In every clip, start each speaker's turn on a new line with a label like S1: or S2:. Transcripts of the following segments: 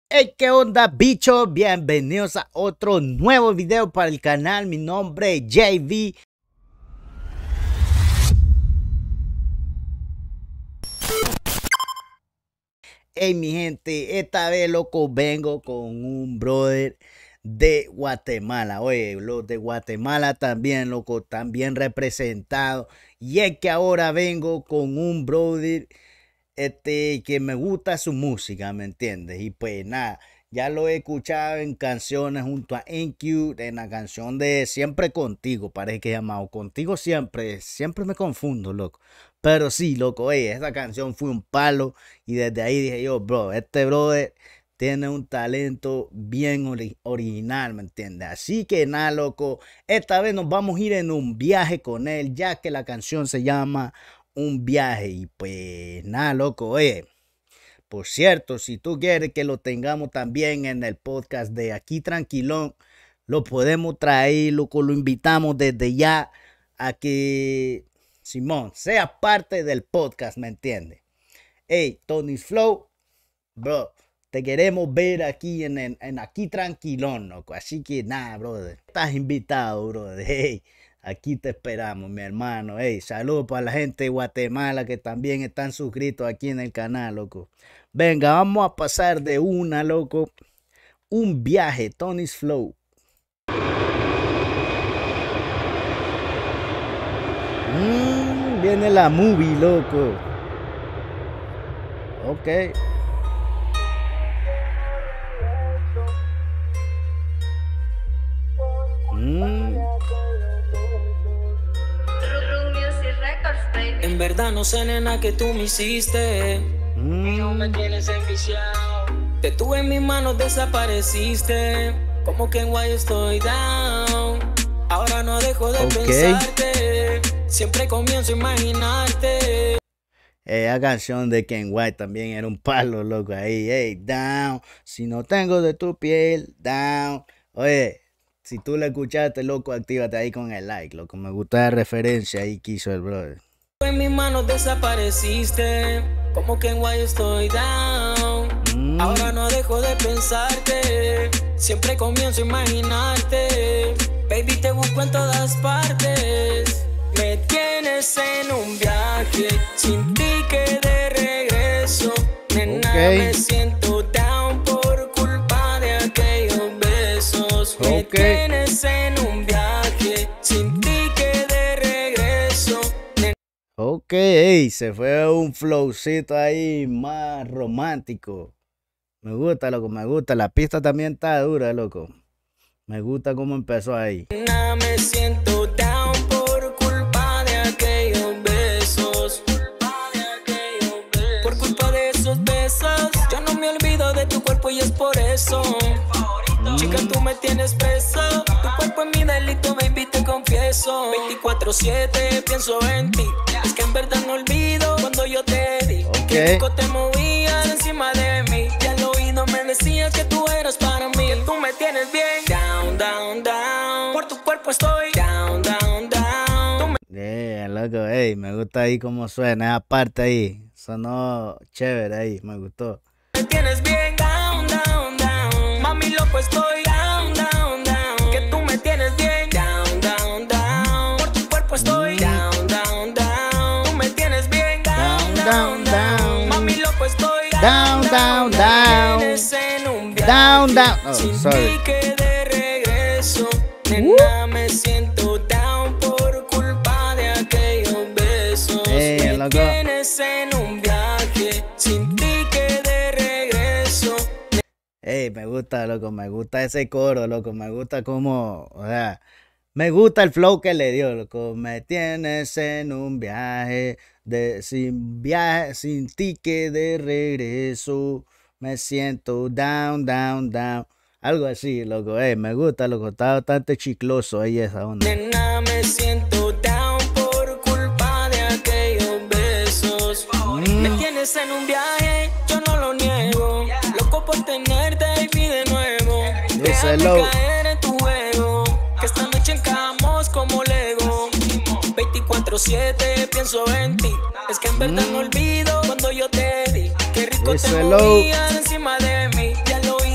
S1: Hey, ¿qué onda, bichos? Bienvenidos a otro nuevo video para el canal. Mi nombre es JV. Hey, mi gente, esta vez, loco, vengo con un brother de Guatemala. Oye, los de Guatemala también, loco, también representados. Y es que ahora vengo con un brother que me gusta su música, ¿me entiendes? Y pues nada, ya lo he escuchado en canciones junto a NQ, en la canción de Siempre Contigo, parece que llamado Contigo Siempre me confundo, loco. Pero sí, loco, oye, esa canción fue un palo y desde ahí dije yo, bro, este brother tiene un talento bien original, ¿me entiendes? Así que nada, loco, esta vez nos vamos a ir en un viaje con él, ya que la canción se llama Un Viaje. Y pues nada, loco, oye, por cierto, si tú quieres que lo tengamos también en el podcast de Aquí Tranquilón, lo podemos traer, loco, lo invitamos desde ya a que Simón sea parte del podcast, ¿me entiendes? Hey, Tony's Flow, bro, te queremos ver aquí en Aquí Tranquilón, loco. Así que nada, brother, estás invitado, brother. Hey, aquí te esperamos, mi hermano. Hey, saludos para la gente de Guatemala que también están suscritos aquí en el canal, loco. Venga, vamos a pasar de una, loco. Un Viaje, Tony's Flow. Viene la movie, loco. Ok.
S2: En verdad no sé, nena, que tú me hiciste. No me tienes enviciado. Te tuve en mis manos, desapareciste. Como que en guay estoy down. Ahora no dejo de pensarte. Siempre comienzo a imaginarte.
S1: La canción de Ken White también era un palo, loco. Ahí, hey, down. Si no tengo de tu piel, down. Oye, si tú la escuchaste, loco, actívate ahí con el like, loco. Me gusta la referencia ahí que hizo el brother.
S2: En mis manos desapareciste. Como que en guay estoy down. Ahora no dejo de pensarte. Siempre comienzo a imaginarte. Baby, te busco en todas partes. Me tienes en un viaje, sin ticket de regreso. Nena, me siento down por culpa de aquellos besos. Me tienes en un viaje, sin ticket de regreso.
S1: Ok, hey, se fue un flowcito ahí más romántico. Me gusta, loco, me gusta. La pista también está dura, loco. Me gusta cómo empezó ahí.
S2: Nena, me siento down por culpa de aquellos besos. Por culpa de esos besos, yo no me olvido de tu cuerpo y es por eso. Chica, tú me tienes preso. Tu cuerpo es mi delito, baby, te confieso. 24/7 pienso en ti. Es que en verdad no olvido cuando yo te di. Que rico te movías encima de mí. Y al oído me decías que tú eras para mí. Que tú me tienes bien. Down, down, down. Por tu cuerpo estoy down, down, down.
S1: Loco, hey, me gusta ahí cómo suena esa parte ahí. Sonó chévere ahí, me gustó.
S2: Me tienes bien. Down, down, down. Mami, loco estoy down, down, down. Que tú me tienes bien. Down, down, down. Por tu cuerpo estoy down, down, down. Tú me tienes bien. Down, down, down. Mami, loco estoy
S1: down, down, down. Down, down. Oh, sorry.
S2: De regreso. Nena, me siento down por culpa de aquellos besos. Me tienes en un viaje sin ticket de regreso.
S1: Hey, me gusta, loco, me gusta ese coro, loco, me gusta cómo, o sea, me gusta el flow que le dio, loco. Me tienes en un viaje sin ticket de regreso. Me siento down, down, down. Algo así, loco, me gusta, loco, está bastante chicloso ahí esa onda.
S2: Nena, me siento down por culpa de aquellos besos. Me tienes en un viaje, yo no lo niego. Loco por tenerte, baby, de nuevo. Déjame caer en tu juego, que esta noche encajamos como Lego. 24/7 pienso en ti. Es que en verdad no olvido cuando yo te di. Qué rico te movías encima de mí. Ya lo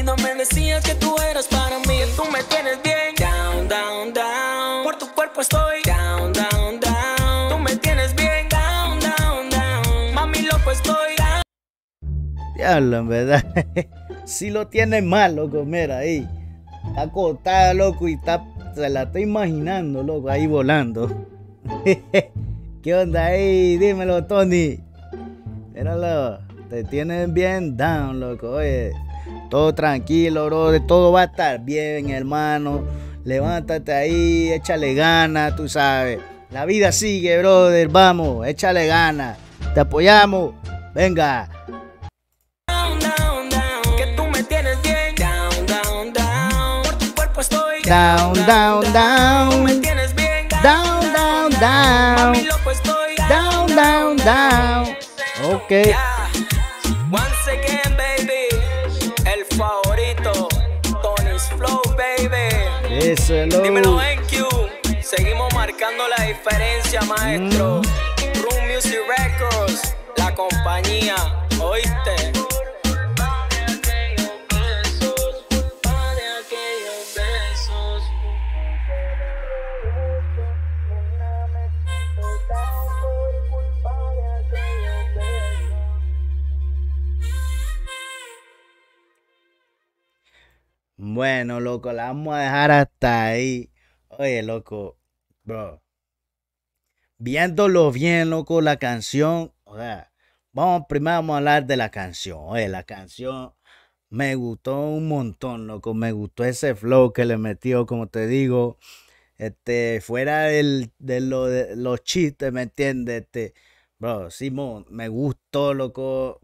S2: estoy down, down, down. Tú me tienes bien down, down, down. Mami, loco estoy down.
S1: Diablo, en verdad. Si lo tiene mal, loco, mira ahí. Está acostada, loco, y se la está imaginando, loco, ahí volando. ¿Qué onda ahí? Dímelo, Tony. Míralo, te tienen bien down, loco. Oye, todo tranquilo, bro. Todo va a estar bien, hermano. Levántate ahí, échale ganas, tú sabes. La vida sigue, brother. Vamos, échale ganas. Te apoyamos. Venga.
S2: Down, down, down. Que tú me tienes bien down, down, down. Por tu cuerpo estoy
S1: down, down, down.
S2: Tú me tienes bien
S1: down, down, down.
S2: Mami, loco estoy
S1: down, down, down. Ok.
S2: Yeah. Once again, baby. El favorito. Tony's Flow, baby.
S1: Díselo.
S2: Dímelo, NQ. Seguimos marcando la diferencia, maestro. Room Music Records. La compañía. ¿Oíste?
S1: Bueno, loco, la vamos a dejar hasta ahí. Oye, loco, bro. Viéndolo bien, loco, la canción. O sea, primero vamos a hablar de la canción. Oye, la canción me gustó un montón, loco. Me gustó ese flow que le metió, como te digo. Fuera de los chistes, ¿me entiendes? Bro, Simón, me gustó, loco.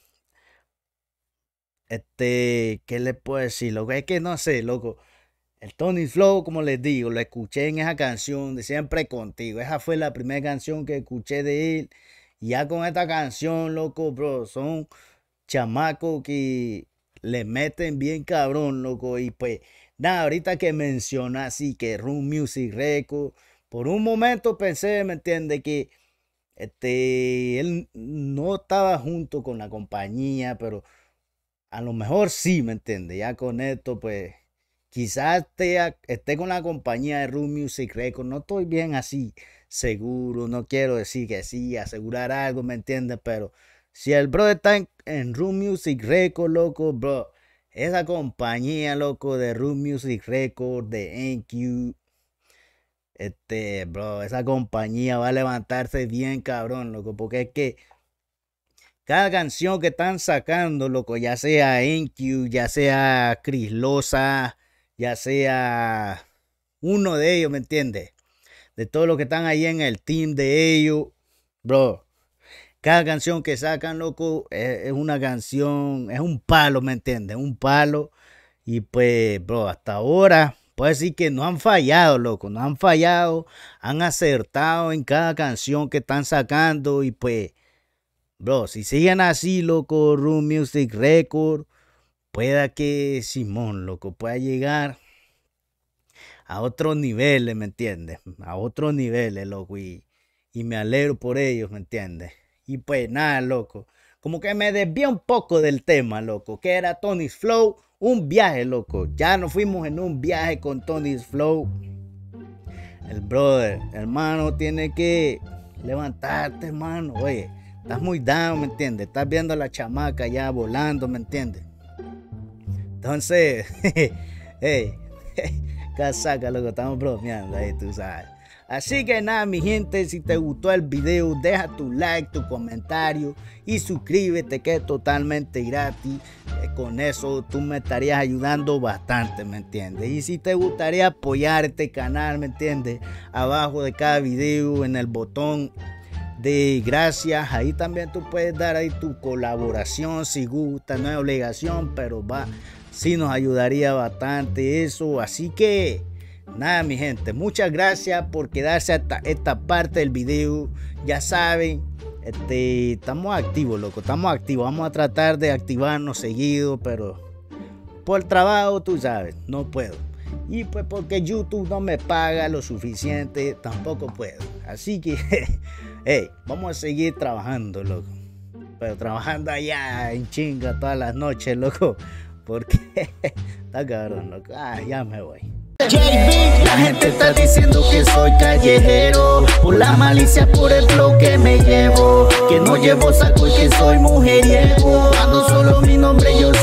S1: ¿Qué le puedo decir, loco? Es que no sé, loco. El Tony's Flow, como les digo, lo escuché en esa canción de Siempre Contigo. Esa fue la primera canción que escuché de él. Y ya con esta canción, loco, bro, son chamacos que le meten bien cabrón, loco. Y pues, nada, ahorita que menciona así que Room Music Records, por un momento pensé, ¿me entiendes? Que él no estaba junto con la compañía, pero a lo mejor sí, ¿me entiendes? Ya con esto, pues, quizás esté con la compañía de Room Music Records. No estoy bien así seguro, no quiero decir que sí, asegurar algo, ¿me entiendes? Pero si el bro está en Room Music Records, loco, bro, esa compañía, loco, de Room Music Records, de NQ, bro, esa compañía va a levantarse bien cabrón, loco, porque es que cada canción que están sacando, loco, ya sea NQ, ya sea Chris Loza, ya sea uno de ellos, ¿me entiendes? De todos los que están ahí en el team de ellos, bro. Cada canción que sacan, loco, es una canción, es un palo, ¿me entiendes? Un palo. Y pues, bro, hasta ahora, puedo decir que no han fallado, loco, no han fallado. Han acertado en cada canción que están sacando y pues, bro, si siguen así, loco, Room Music Records, pueda que Simón, loco, pueda llegar a otros niveles, ¿me entiendes? A otros niveles, loco, y me alegro por ellos, ¿me entiendes? Y pues nada, loco, como que me desvié un poco del tema, loco, que era Tony's Flow, un viaje, loco. Ya nos fuimos en un viaje con Tony's Flow. El brother, hermano, tiene que levantarte, hermano, oye. Estás muy down, ¿me entiendes? Estás viendo a la chamaca ya volando, ¿me entiendes? Entonces, hey, casaca, loco, estamos bromeando ahí, tú sabes. Así que nada, mi gente, si te gustó el video, deja tu like, tu comentario y suscríbete, que es totalmente gratis. Con eso tú me estarías ayudando bastante, ¿me entiendes? Y si te gustaría apoyar este canal, ¿me entiendes? Abajo de cada video, en el botón de gracias, ahí también tú puedes dar ahí tu colaboración si gusta, no es obligación, pero sí nos ayudaría bastante eso. Así que nada, mi gente, muchas gracias por quedarse hasta esta parte del video. Ya saben, estamos activos, loco, estamos activos. Vamos a tratar de activarnos seguido, pero por trabajo, tú sabes, no puedo. Y pues porque YouTube no me paga lo suficiente, tampoco puedo. Así que, hey, vamos a seguir trabajando, loco. Pero trabajando allá en chinga todas las noches, loco. Porque está cabrón, loco. Ya me voy. JB. La gente está diciendo que soy callejero, por la malicia, por el flow que me llevo, que no llevo saco y que soy mujeriego. Cuando solo mi nombre yo